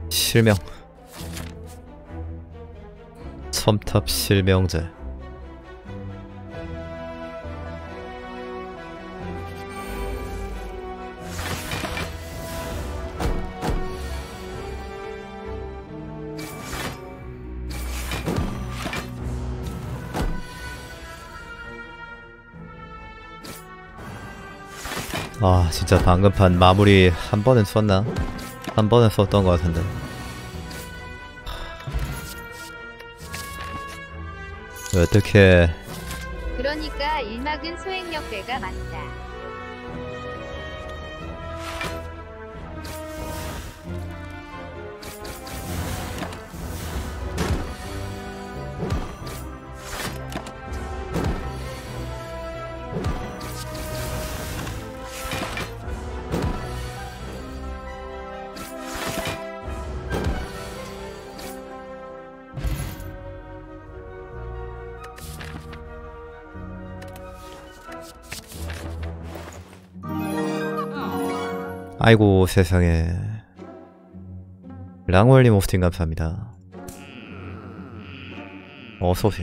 실명. 첨탑 실명제. 아 진짜 방금판 마무리 한 번은 썼나? 한 번은 썼던 것 같은데. 어떻게? 그러니까 일막은 소행역배가 많다. 아이고 세상에. 랑월님 오스팅 감사합니다. 어서오세요.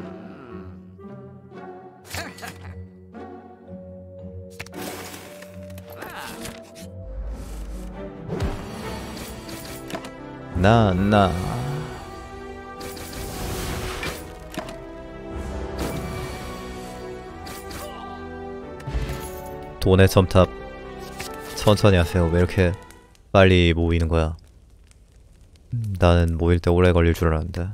나 돈의 첨탑 천천히 하세요. 왜 이렇게 빨리 모이는 거야? 나는 모일 때 오래 걸릴 줄 알았는데.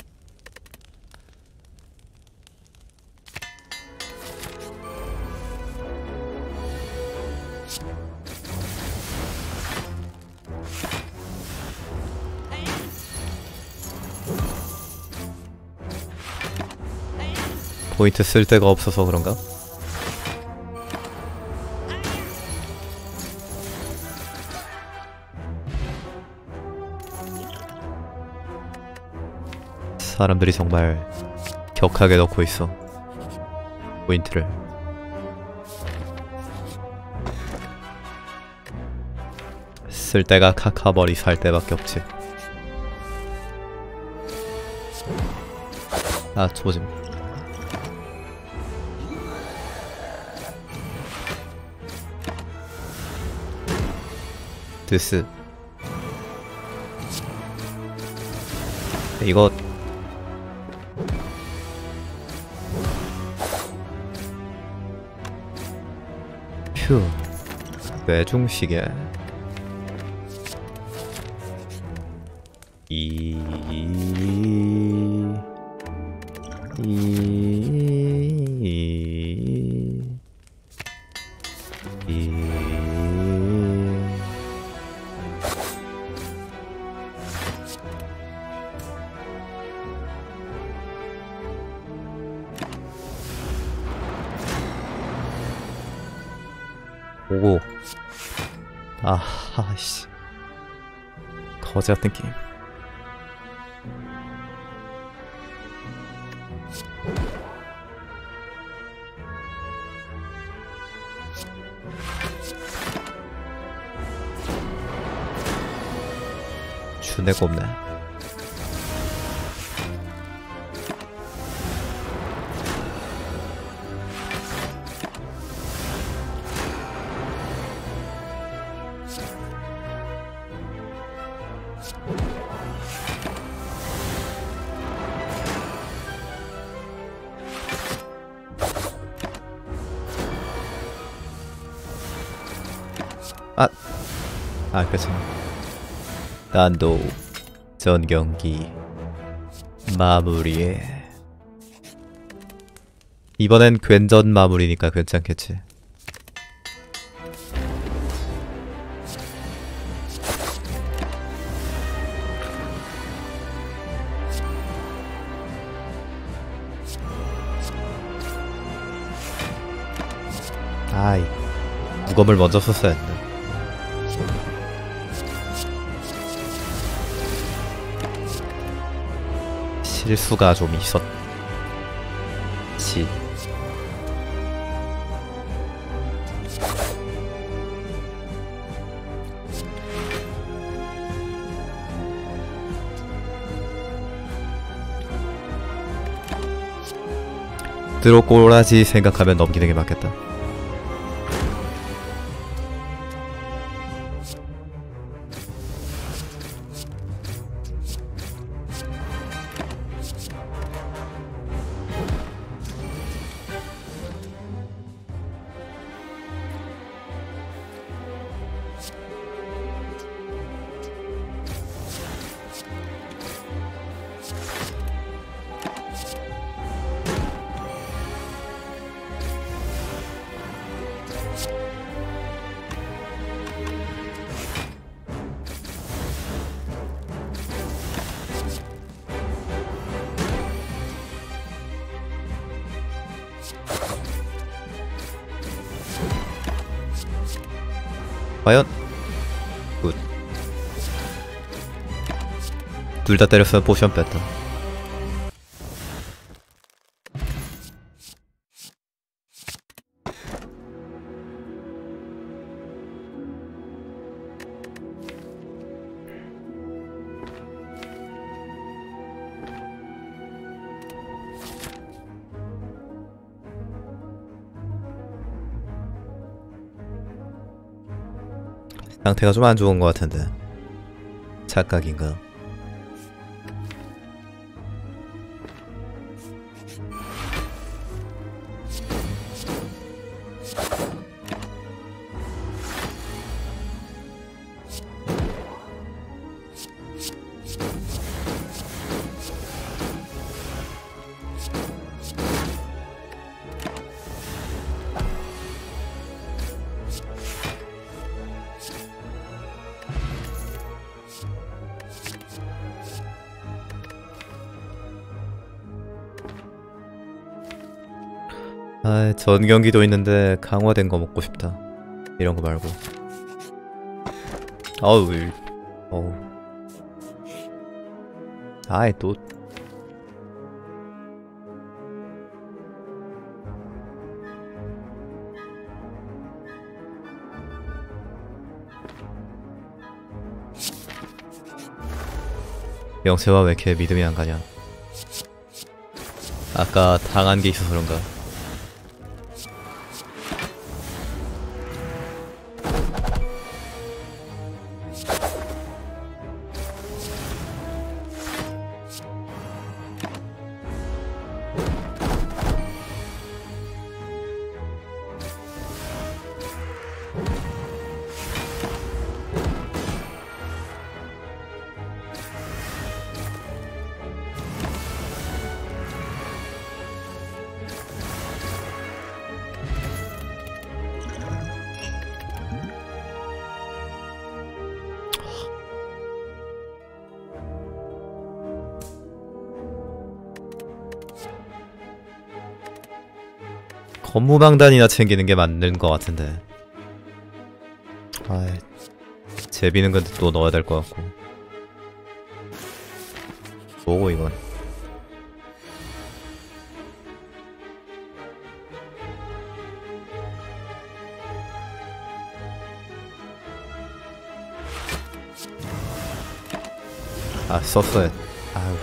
포인트 쓸 데가 없어서 그런가? 사람들이 정말 격하게 넣고 있어. 포인트를. 쓸 때가 카카버리 살 때밖에 없지. 아 조짐. 드스. 이거 휴. 뇌중시계. 오고. 아하씨. 거지 같은 게임. 주내가 없네. 괜찮아. 난도 전 경기 마무리해. 이번엔 괜전 마무리니까 괜찮겠지. 아이, 무검을 먼저 썼어야 했네. 실수가 좀 있었지. 겉으로 꼬라지 생각하면 넘기는 게 맞겠다. 과연? 굿. 둘 다 때렸으면 포션 뺐다. 상태가 좀 안 좋은 것 같은데. 착각인가? 아, 전 경기도 있는데 강화된 거 먹고 싶다. 이런 거 말고. 어우, 어우. 아이 또. 영세와 왜 이렇게 믿음이 안 가냐? 아까 당한 게 있어서 그런가? 건무방단이나 챙기는 게 맞는 것 같은데. 아, 제비는 근데 또 넣어야 될 것 같고. 뭐고 이건? 아, 썼어야. 아유.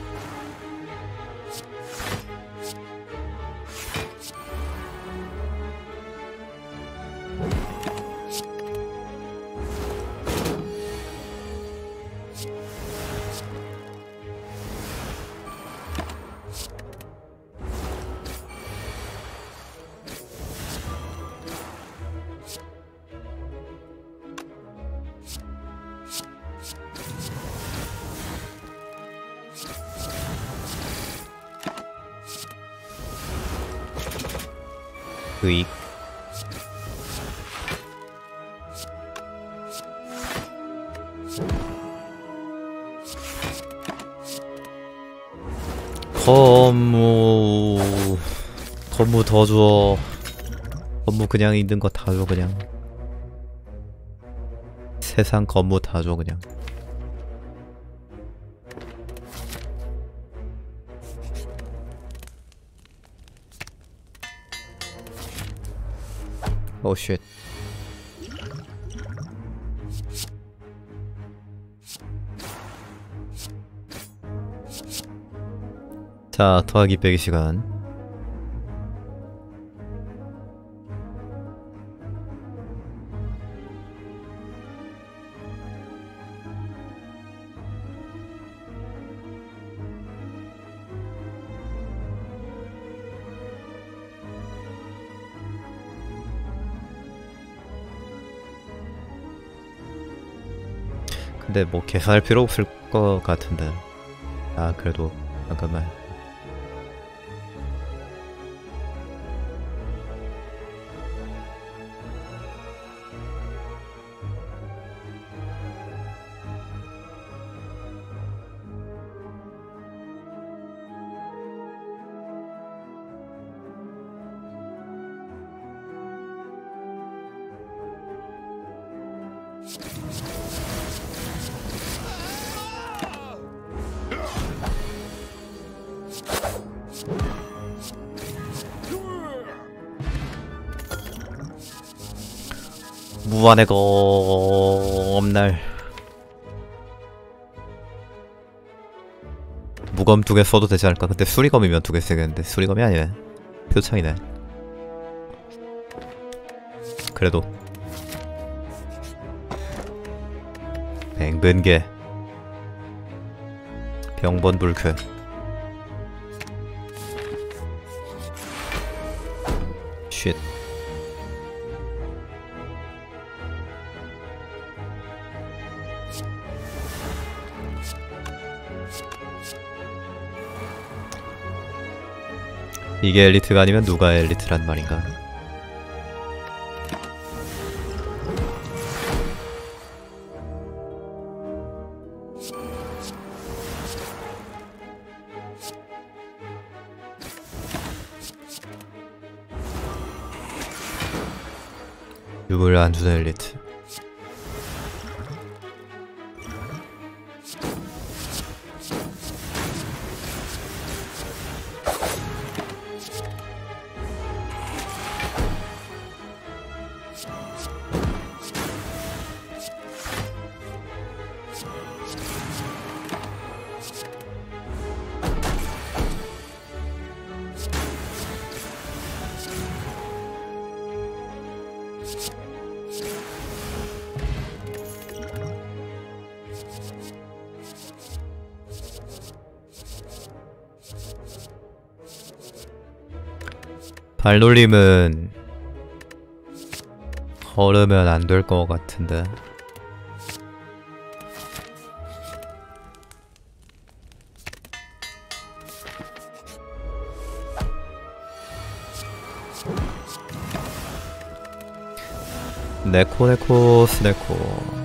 으익. 건무 더 줘. 건무 그냥 있는 거 다 줘 그냥. 세상 건무 다 줘 그냥. 오 쉣. 자, 더하기 빼기 시간. 근데 뭐 계산할 필요 없을 것 같은데. 아 그래도 잠깐만. 무한의 검날 무검 2개 써도 되지 않을까? 근데 수리검이면 2개 쓰겠는데 수리검이 아니네. 표창이네. 그래도 뱅변계 병번불쾌 쉿. 이게 엘리트가 아니면 누가 엘리트란 말인가? 유물 안 주는 엘리트. 발놀림은 걸으면 안 될 것 같은데. 네코 스네코.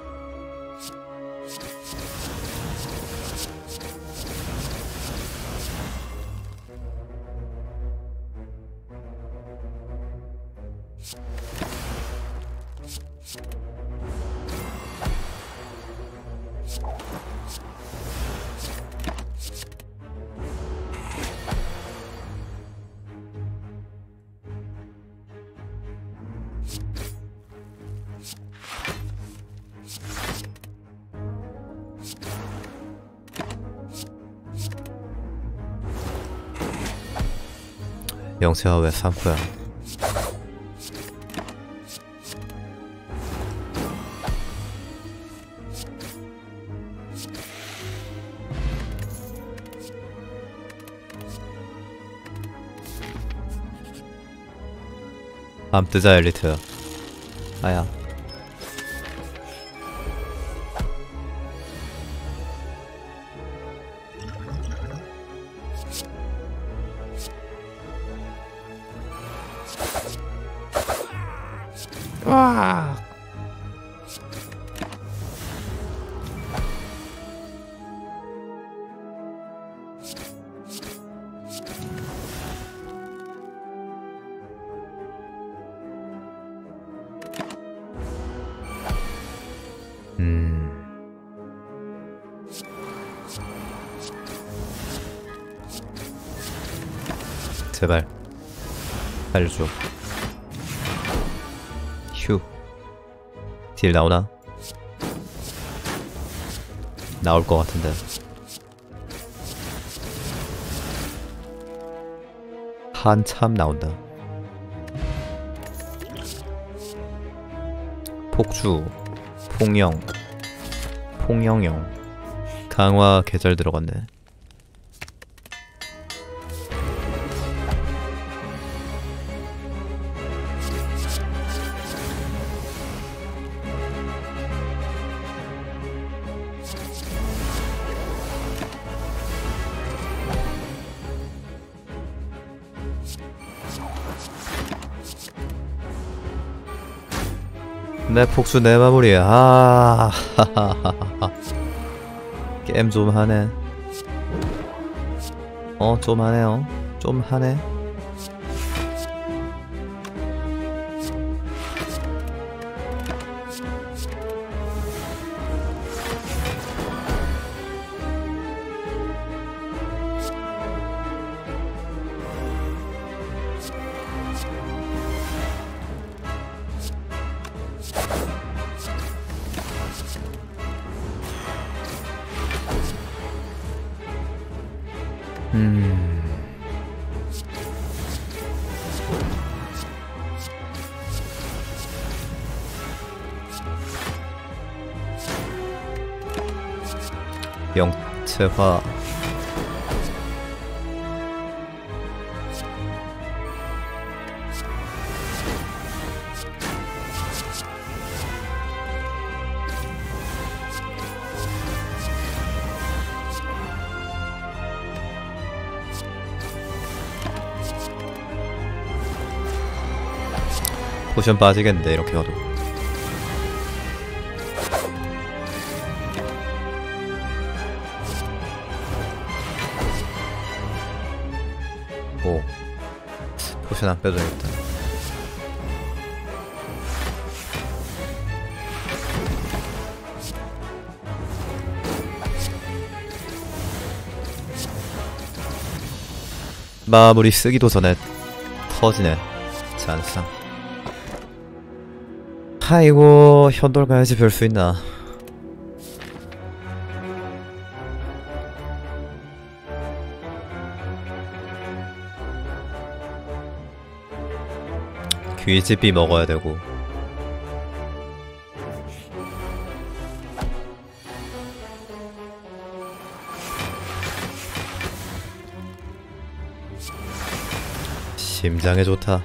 영채가 왜 3코야? 암뜨자 엘리트. 아야. 와. 제발 알려줘. 휴. 딜 나오나? 나올 것 같은데. 한참 나온다. 폭주, 폭영, 폭영영. 강화 계절 들어갔네. 내 폭주 내 마무리. 아, 하하하하. 게임 좀 하네. 좀 하네요. 좀 하네. 영체화. 포션 빠지겠는데 이렇게 가도. 오, 포션 안 빼도 되겠다. 마무리 쓰기도 전에 터지네. 잔상. 아이고, 현돌 가야지 별 수 있나. 귀집비 먹어야 되고. 심장에 좋다.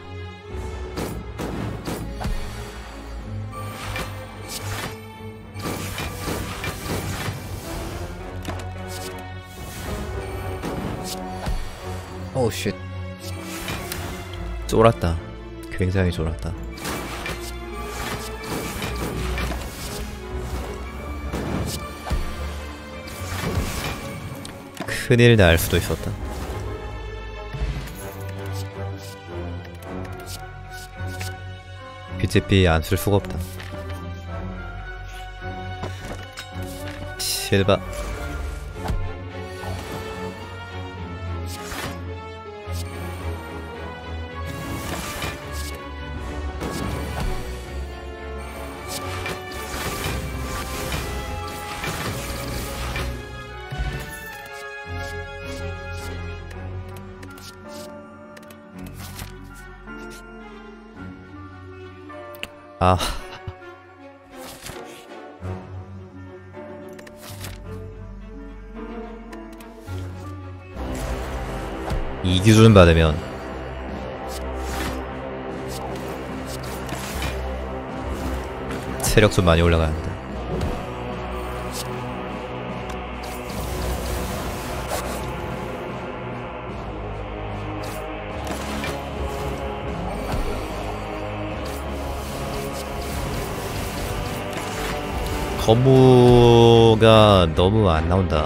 오우 쉣. 쫄았다. 굉장히 쫄았다. 큰일 날 수도 있었다. BGP 안 쓸 수가 없다. 실바. 아, 이 기준 받으면 체력 좀 많이 올라가는데. 거무가 너무 안 나온다.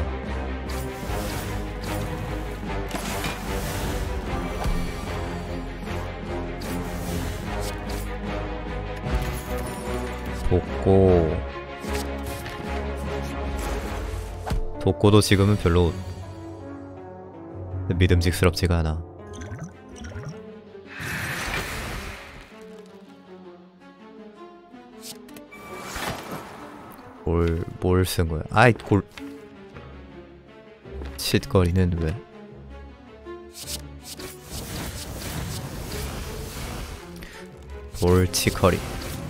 독고도 지금은 별로 믿음직스럽지가 않아. 뭘 쓴 거야? 아이, 칫거리는 왜? 볼치커리.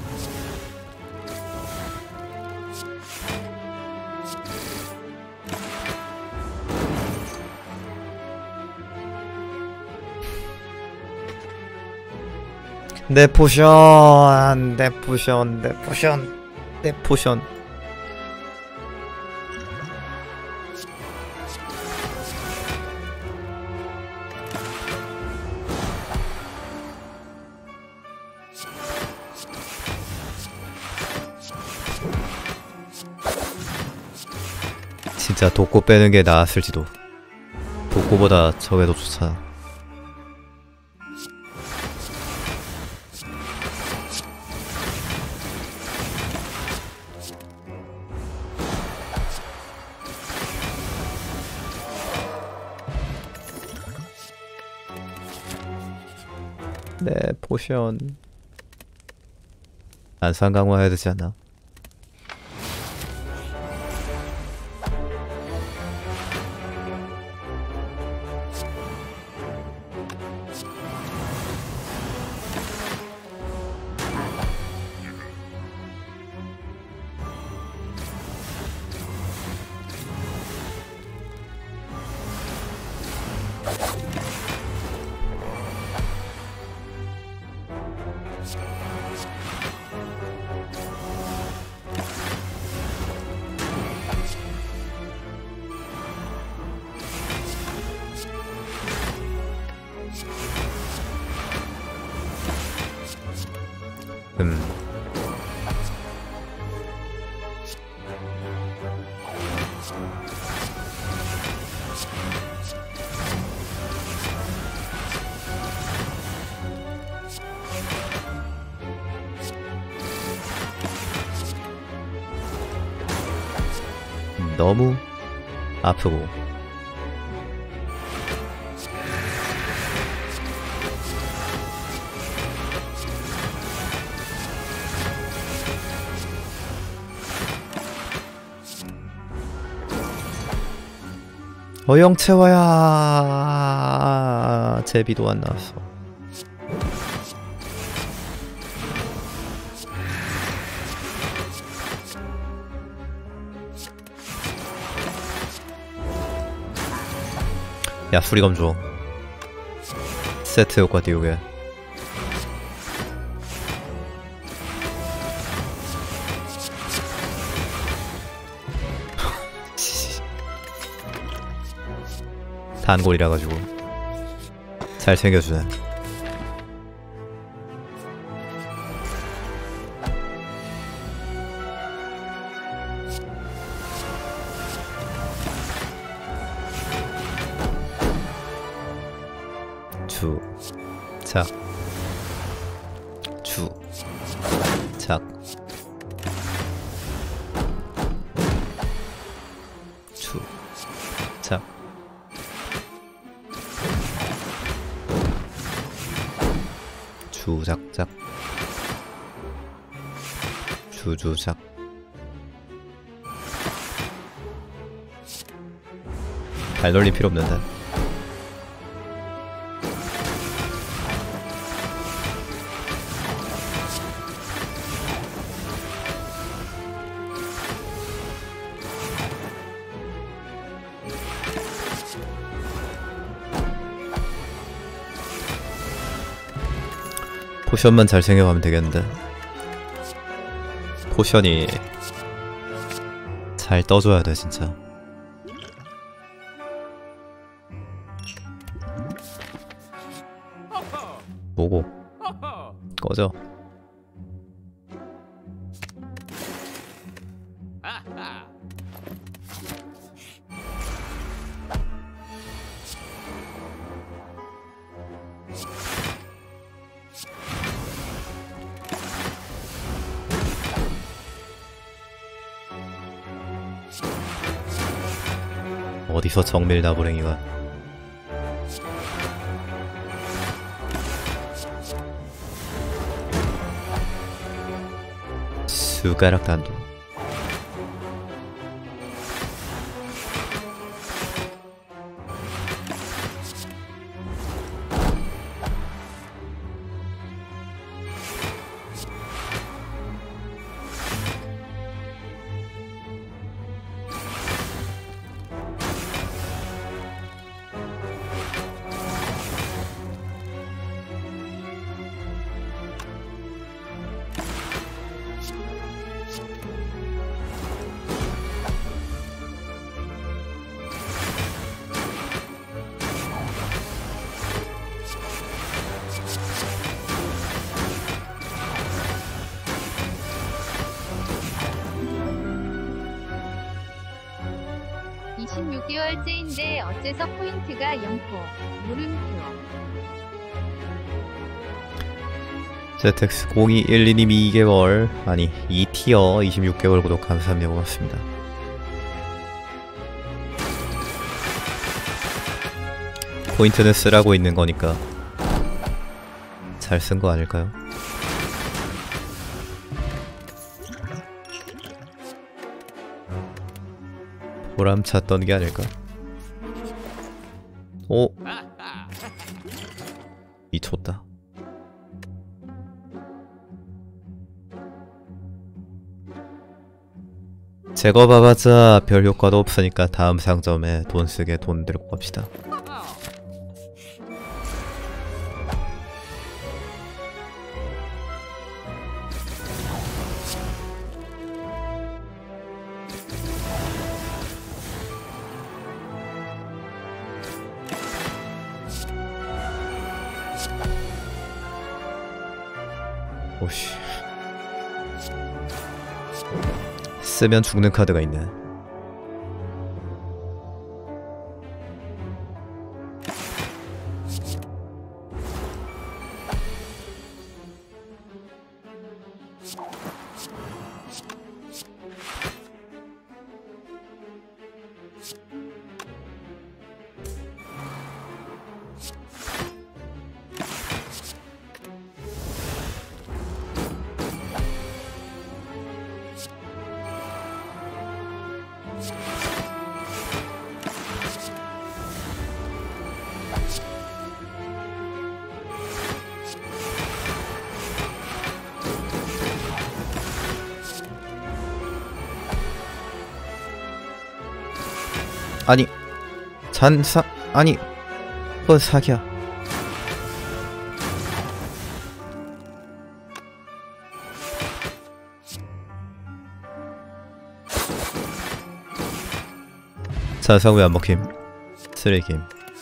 내 포션, 내 포션, 내 포션, 내 포션. 진짜 독고 빼는 게 나았을지도. 독고보다 저게 더 좋잖아. 네, 포션 안산 강화해야 되지 않나? 음. 너무 아프고 어영채화야. 제비도 안 나왔어. 야, 수리검 줘. 세트 효과 띄우게. 단골이라 가지고 잘 챙겨주네. 주작 주작 주작 주작작 주주작. 발놀림 필요 없는데. 포션만 잘 챙겨가면 되겠는데. 포션이 잘 떠줘야 돼 진짜. 뭐고? 꺼져. 어디서 정밀 나부랭이가. 숟가락 단도. 26개월째인데 어째서 포인트가 0포. 물음표. ZX0212님 2개월 아니 2티어 26개월 구독 감사합니다. 고맙습니다. 포인트는 쓰라고 있는 거니까 잘 쓴 거 아닐까요? 보람찼던 게 아닐까? 오! 미쳤다. 제거 봐봤자 별 효과도 없으니까 다음 상점에 돈 쓰게 돈 들고 갑시다. 오씨. 쓰면 죽는 카드가 있네. 아니 잔사 아니 뭔 사기야. 잔상 왜 안 먹힘? 쓰레김.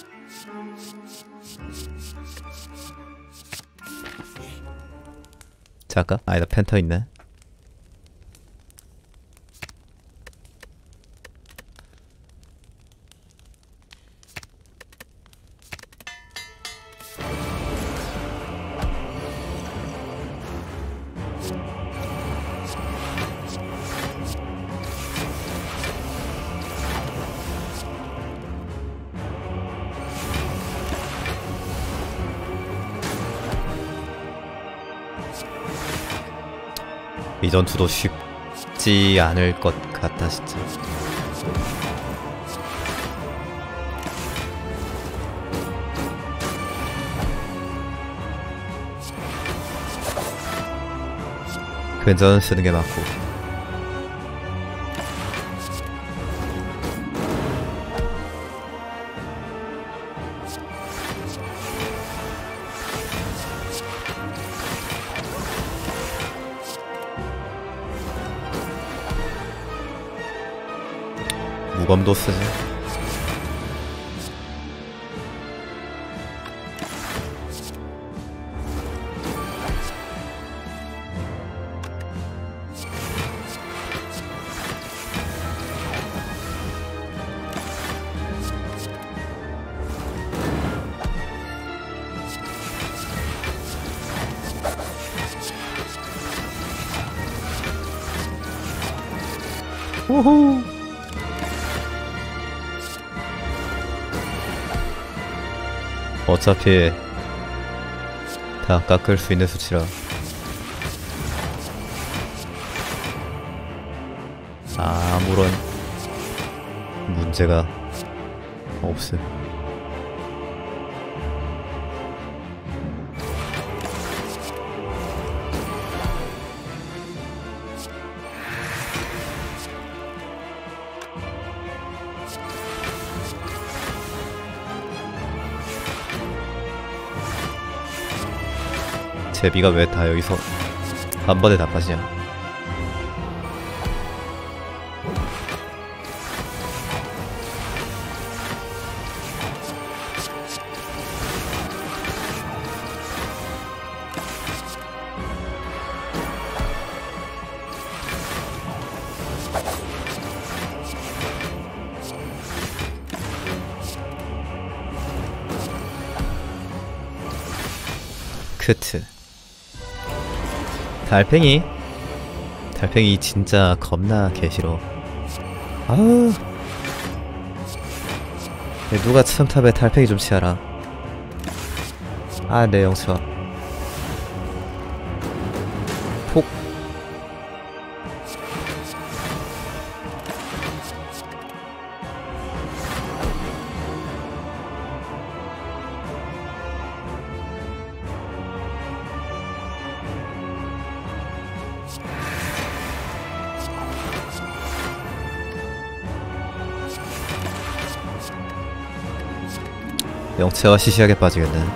잠깐 아니다 펜터 있네. 이 전투도 쉽지 않을 것 같다 진짜. 괜찮은 쓰는 게 맞고. 무검도 쓰지. 우후. 어차피 다 깎을 수 있는 수치라 아무런 문제가 없음. 제비가 왜 다 여기서 한 번에 다 빠지냐? 크트. 달팽이 진짜 겁나 개싫어. 아우. 누가 첨탑에 달팽이 좀 치아라. 아, 내 영차. 폭. 영체와 시시하게 빠지겠네.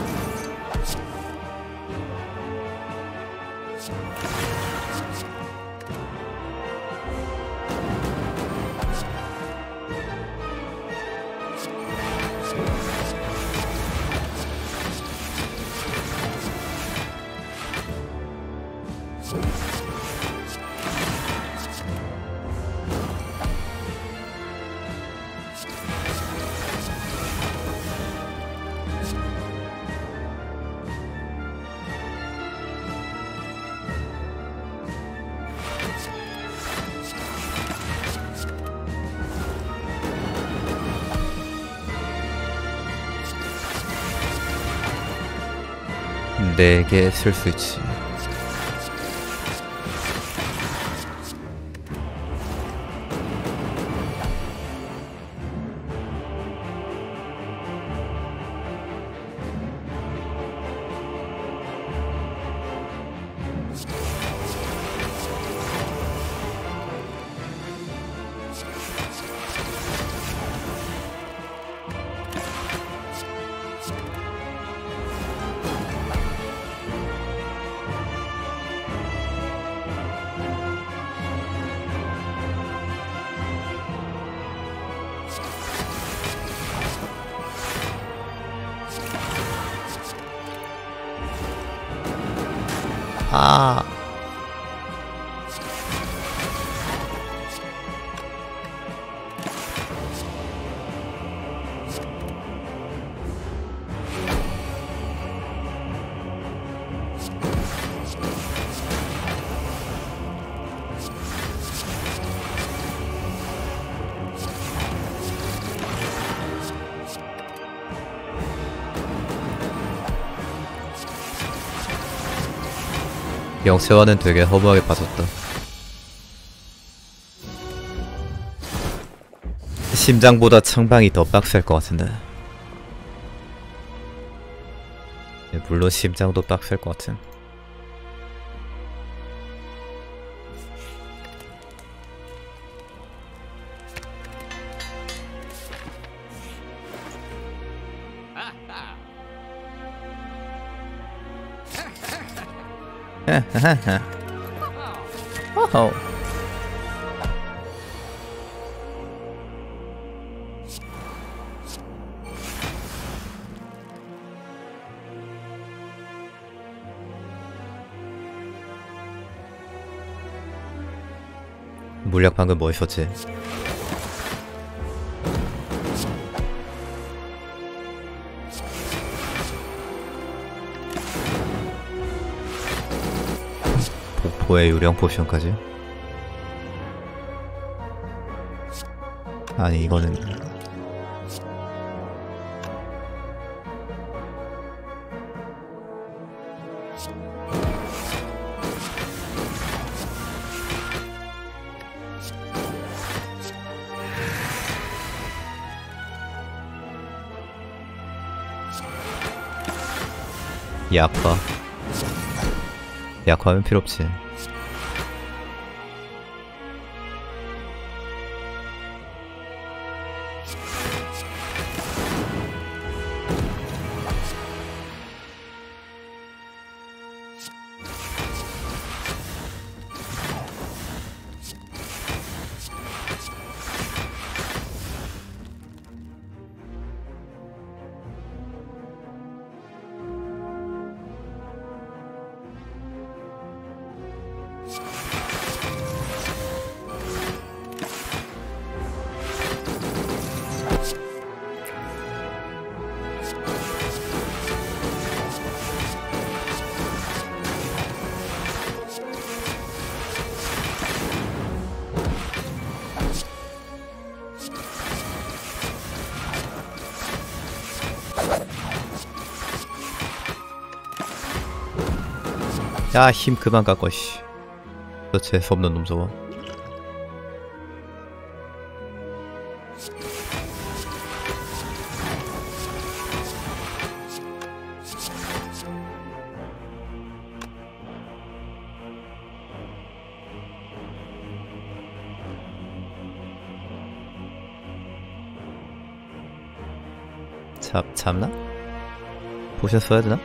네 개 쓸 수 있지. 아. 영체화는 되게 허무하게 빠졌다. 심장보다 청방이 더 빡셀 것 같은데. 물론 심장도 빡셀 것 같은. 어허. 물약 방금 뭐 있었지? 복포의 유령 포션까지? 아니 이거는 약화. 약화하면 필요 없지. 아, 힘 그만 깎어, 씨. 저 재수없는 놈 저거. 잡나? 포션 써야 되나?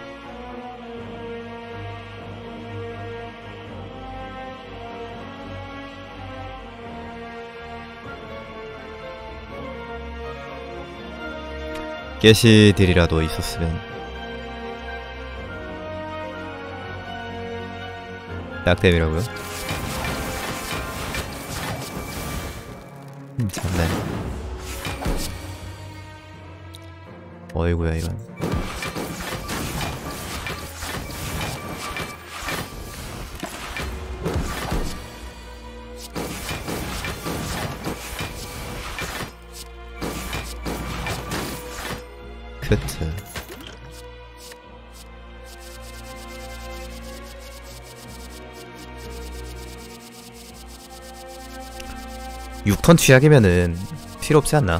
가시딜이라도 있었으면. 약댐이라고요? 잡네. 어이구야 이런. 크트. (6턴) 취약이면은 필요 없지 않나?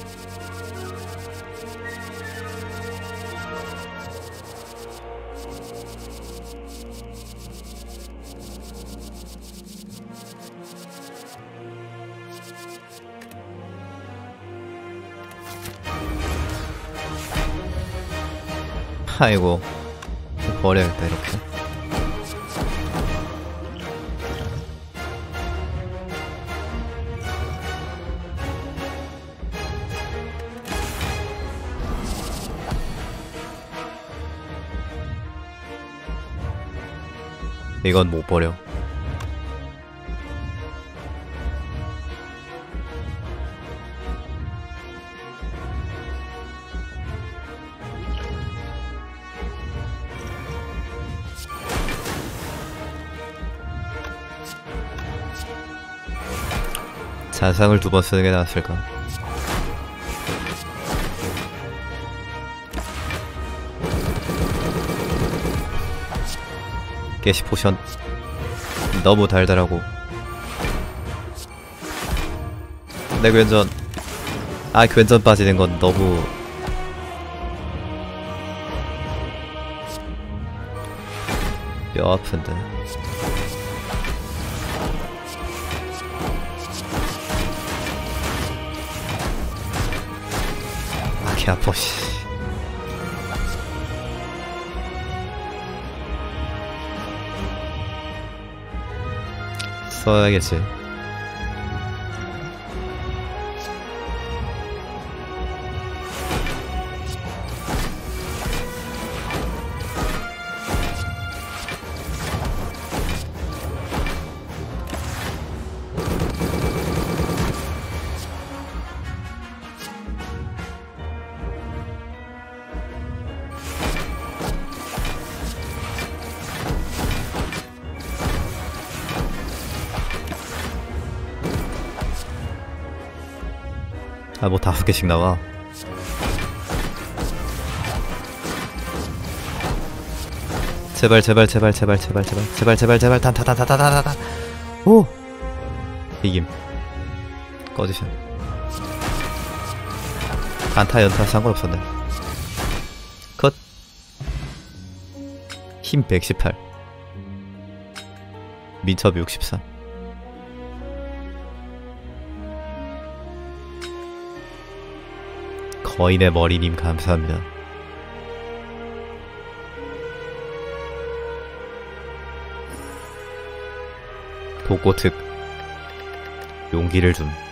아이고, 버려야겠다 이렇게. 이건 못 버려. 자상을 2번 쓰는 게 나았을까? 가시 포션 너무 달달하고. 내 괜전. 아, 괜전 빠지는 건 너무 뼈 아픈데. 아, 개 아파, 씨. 써야겠지. 아, 뭐 5개씩 나와. 제발 제발 제발 제발 제발 제발 제발 제발 제발 단타단타단타단타. 오! 이김. 꺼지셔. 단타 연타 상관없었네. 컷. 힘 118. 민첩 64. 거인의 머리님 감사합니다. 독고특 용기를 줌.